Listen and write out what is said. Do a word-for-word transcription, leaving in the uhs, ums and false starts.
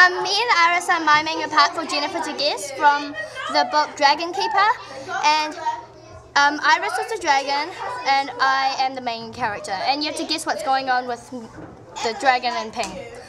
Um, me and Iris are miming a part for Jennifer to guess from the book Dragonkeeper, and um, Iris is the dragon and I am the main character, and you have to guess what's going on with the dragon in pink.